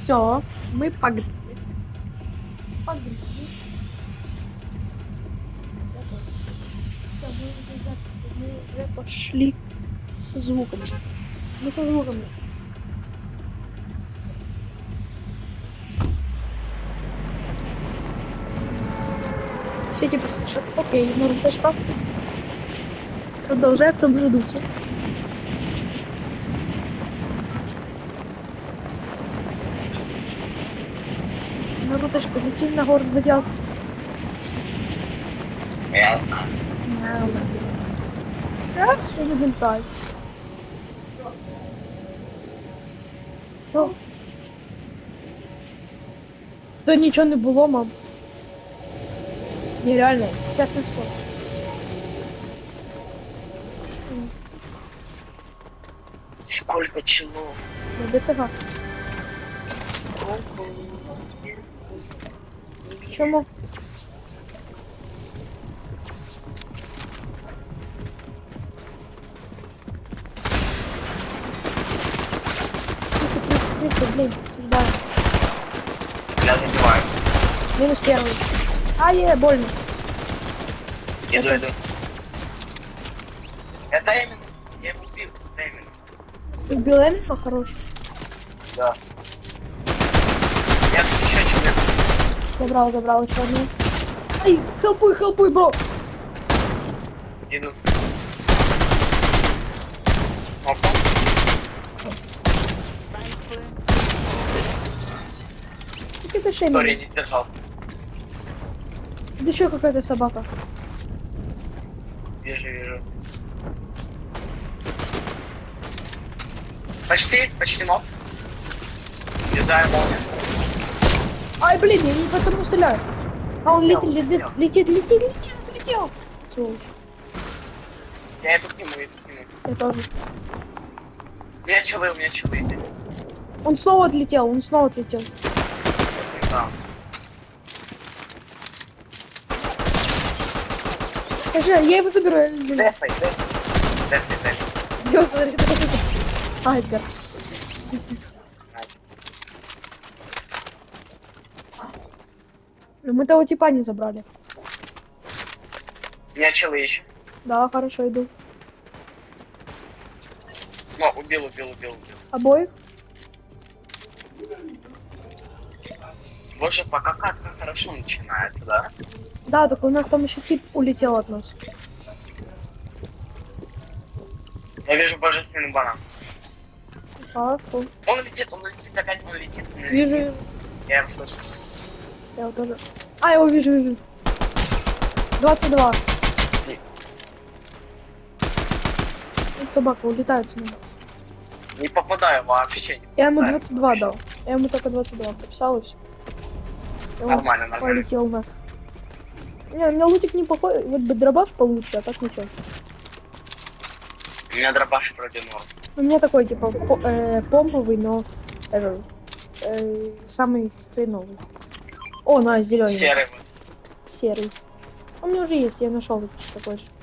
Все, мы погнали. Погнали. Всё, мы уже пошли со звуками. Мы со звуками. Все типа слышат. Окей, Наруточка. Продолжай в том же духе. Наруточка, лети на город водяг. Я знаю. Да? Что не винтай? Що? Та нічого не було, мам. Нереально. Сейчас не спорт. Сколько чего? Ну, ДТГ. Чому? Триста, блин, осуждаю. Я забиваюсь. Минус первый. Больно. Иду. Это именно. Я его убил. Именно. Ты убил Эмина, хороший. Да. Я тут еще человек. Забрал еще одну. Ай, хелпуй, бро. Иду. Опа. Это Сори, Шеймин. не держал. Да еще какая-то собака. Вижу. Почти мог. Юзаю молнию. Ай, блин, я не по тому стреляю. А он Летел. летит. Сволочь. Я иду к нему. Я тоже. У меня челы. Он снова отлетел. Да. Скажи, я его заберу. Дефай. Идёт, смотри, Айбер. Но мы того типа не забрали. У меня челы еще. Да, хорошо, иду. Но, убил. Обоих? Боже, пока катка хорошо начинается, да? Да, только у нас там еще тип улетел от нас. Я вижу божественный банан. Хорошо. Он летит, опять. Вижу. Я его слышу. Я его тоже. Я его вижу. 22. Вот собака улетает с ним. Не попадаю вообще. Я ему 22 дал. Я ему только 22 прописал и все. Нормально. Полетел на. Не, у меня лутик неплохой. Вот бы дробаш получше, а так ничего. У меня дробаш вроде норм. У меня такой, типа, помповый, но самый хреновый. О, на, зеленый. Серый. Серый. У меня уже есть, я нашел вот такой же.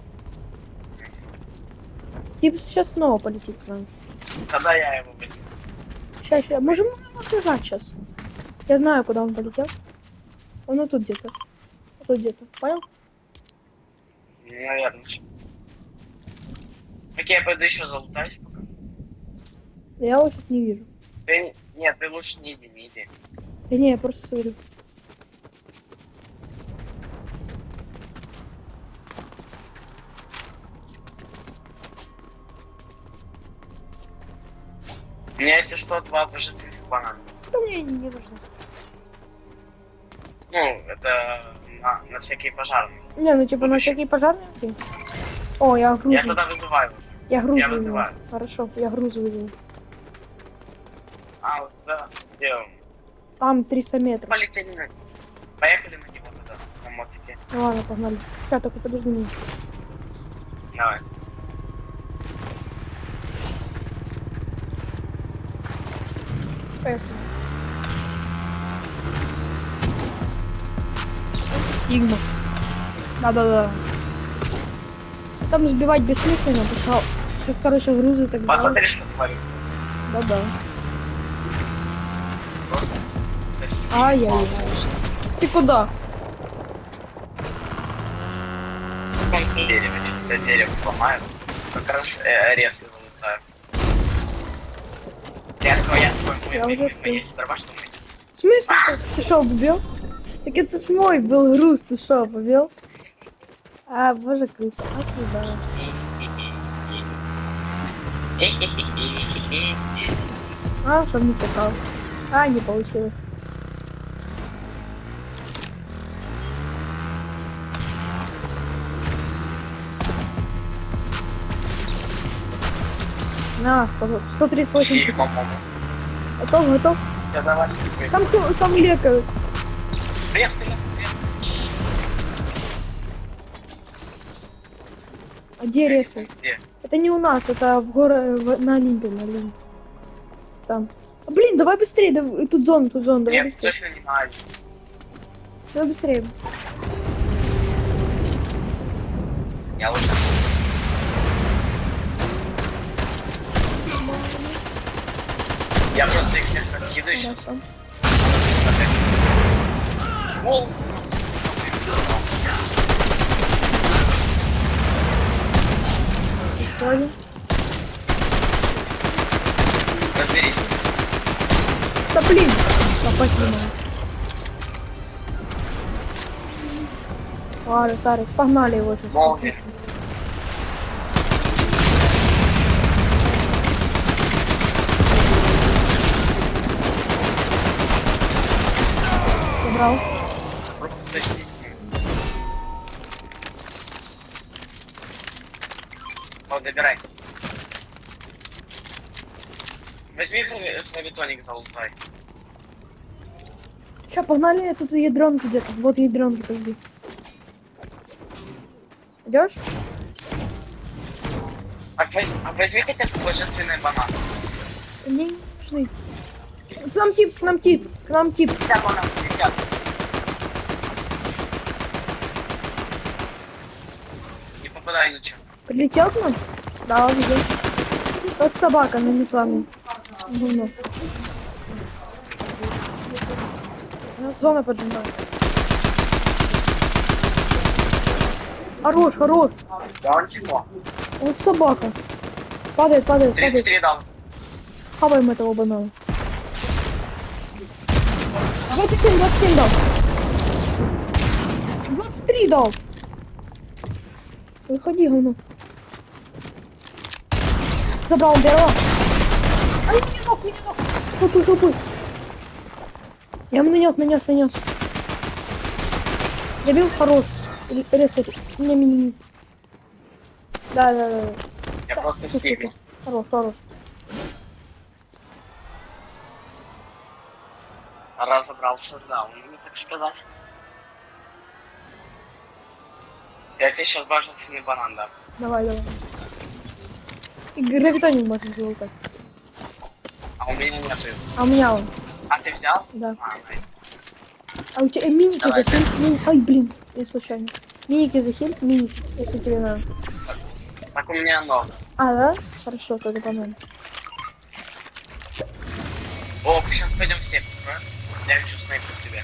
Тип сейчас снова полетит к нам. Тогда я его возьму. Сейчас, можем его сажать сейчас. Я знаю, куда он полетел. Он вот тут где-то. Понял? Наверное. Окей, я пойду еще залутаюсь пока. Я его тут не вижу. Нет, ты лучше не иди. Да не, я просто смотрю. У меня, если что, 2 божественных банана. Да мне не нужно. Ну, это на всякие пожарные. Не, ну типа на всякие пожарные. О, я грузу. Я тогда вызываю. Я грузу. Я вызываю. Хорошо, я грузу вызову. Вот туда. Где он? Там 300 метров. Поехали на него тогда, на мотике. Ну ладно, погнали. Сейчас, только подожди меня. Давай. Поехали. Сигма. Да. Там сбивать бессмысленно, потому что сейчас, короче, грузы и так далее. Посмотри, что творит. Да. Ай-яй-яй. Ты куда? Он дерево, за дерево сломаю. Как раз орех залутаю. Я такой, Я уже есть дрова, что мы. В смысле? Ты что, побил? Так это ж мой был груз, ты что, побил? А, боже, крыса, а сюда. А, сам не попал. А, не получилось. На, 138. Готов, готов. Я давай. Там лекают. Орех. А где ресы? Где? Это не у нас, это в городе, на Олимпе, на Олимпе. Там. А, блин, давай быстрее, тут зона, давай Нет, быстрее. точно не знаю. Давай быстрее. Я лучше. Я просто их всех раскидываю сейчас. Хорошо. Вол. Еще один. Разберись. Да блин, попасть не могу. Арес, погнали его сейчас. Молния. Забрал. Просто сидим. О, добирай. Возьми хлавитоник, залутай. Ща, погнали, тут ядронки где-то. Вот ядронки, подожди. Идешь? А возьми хотя бы божественный банан. Мне не нужны. К нам тип. Да, банан, летят. Не попадай ничего. Прилетел к нам? Да, видел. Вот собака нанесла мне. Говно. Нас зона поджимает. Хорош. Да он чего? Вот собака. Падает. 33 дал. Хаваем этого банана. 27 дал. 23 дал. Выходи, говно. Забрал первого. Ай, меня ног. Хлопы. Я ему нанес. Добил, хорош. Ресет. Не. Да. Я просто Супер. стигну. Хорош. Разобрался, да, мне так сказать. Я тебе сейчас божественный банан дам. Давай. И гравитоник можно залутать. А у меня нету. А у меня он. А ты взял? Да. А, ай. А у тебя миники Давай. захиль? Ай, блин, я случайно. Миники захиль, если тебе надо. Так у меня много. А, да? Хорошо, тогда по-моему. О, сейчас пойдем все, правильно? Я хочу снайпер тебе.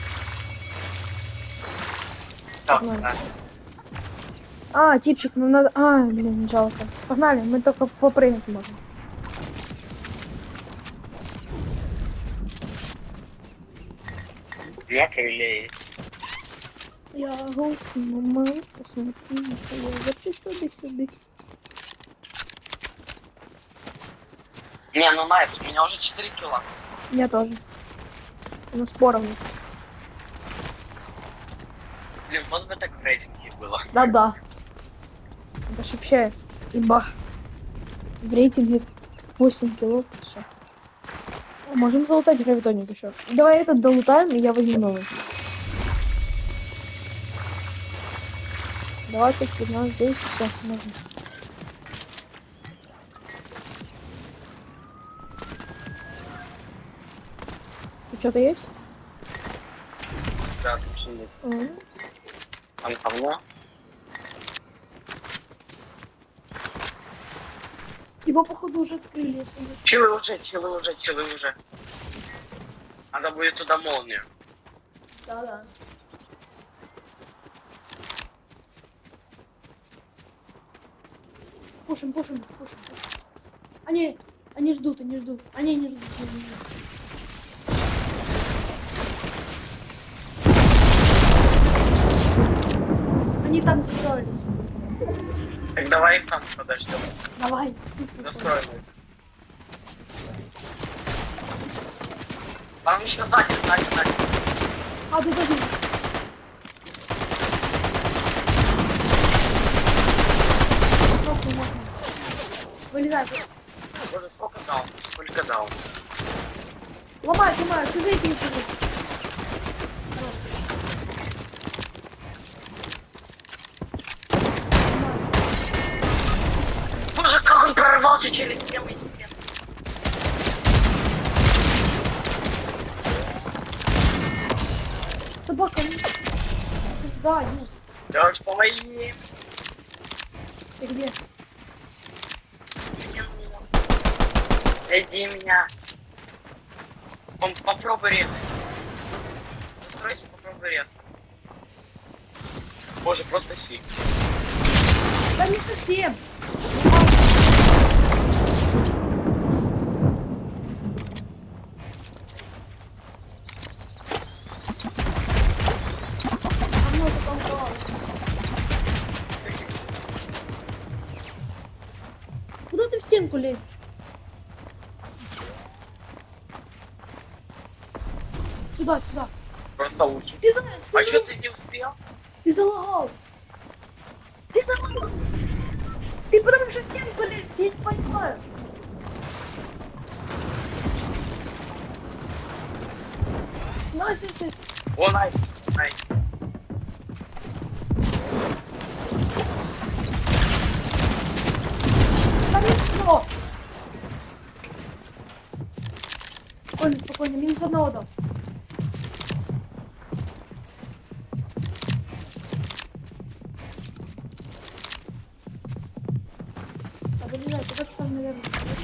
Стоп, Погнали. да. А, типчик, ну надо... А, блин, жалко. Погнали, мы только попрыгнуть можем. Я крылею. Я голосну, мам, посмотри, я верчу сюда. Не, ну найс, у меня уже 4 килла. Я тоже. У нас поровну. Блин, вот бы так в рейтинге было. Да. Это ж вообще имба. В рейтинге 8 килов. Все. Можем залутать гравитоник еще. Давай этот долутаем, и я возьму новый. 20, 15, 10, все, можно. Тут что-то есть? Да, тут все есть. Там говно. Его, походу, уже открыли. Если Чилы уже. Надо будет туда молнию. Да-да. Пушим. Они ждут. Они не ждут. Они там застроились. Так давай их там подождем. Давай. Застроим их. Там еще сзади. А, ты тоже. Вылезай. Боже, сколько дал? Ломай, ты зайди сюда. Боже, как он прорвался через стены. Собака. Да, ну. Джордж, помоги. Ты где? Найди меня. Попробуй резать. Настройся, попробуй резать. Боже, просто фиг. Да не совсем. Куда ты в стенку лезешь? Сюда. Просто лучше. Ты А что ты не успел? Ты залагал. Ты потому что в стенку лезешь, я не понимаю. Найс. О, найс. Там есть что? Спокойно, минус одного дал. Надо не знаю, куда ты сам, наверное.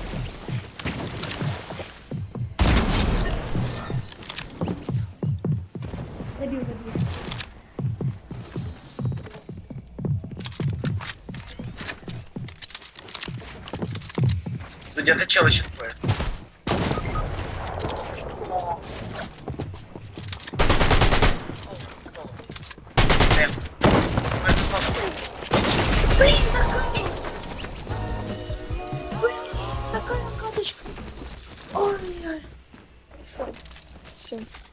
Добил. Тут где-то чел еще ходит. Блин, такая каточка. Ой. Все.